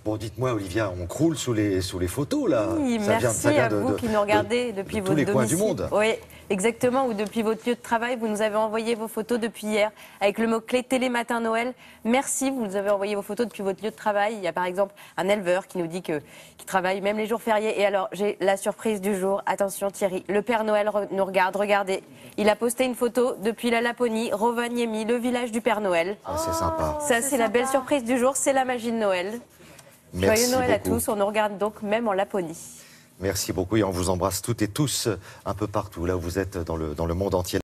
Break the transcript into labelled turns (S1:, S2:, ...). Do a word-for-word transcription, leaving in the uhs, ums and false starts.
S1: Bon, dites-moi, Olivia, on croule sous les, sous les photos, là.
S2: Oui,
S1: ça
S2: merci
S1: vient, ça vient
S2: à
S1: de,
S2: vous
S1: de,
S2: qui nous regardez
S1: de,
S2: depuis
S1: de
S2: votre
S1: tous les coins
S2: domicile.
S1: du monde.
S2: Oui, exactement, ou depuis votre lieu de travail. Vous nous avez envoyé vos photos depuis hier avec le mot-clé Télé Matin Noël. Merci, vous nous avez envoyé vos photos depuis votre lieu de travail. Il y a par exemple un éleveur qui nous dit qu'il travaille même les jours fériés. Et alors, j'ai la surprise du jour. Attention Thierry, le Père Noël nous regarde, regardez. Il a posté une photo depuis la Laponie, Rovaniemi, le village du Père Noël.
S1: Ah, c'est sympa.
S2: Ça, c'est la belle surprise du jour, c'est la magie de Noël.
S1: Merci
S2: Joyeux Noël
S1: beaucoup.
S2: à tous, on nous regarde donc même en Laponie.
S1: Merci beaucoup et on vous embrasse toutes et tous un peu partout, là où vous êtes dans le, dans le monde entier.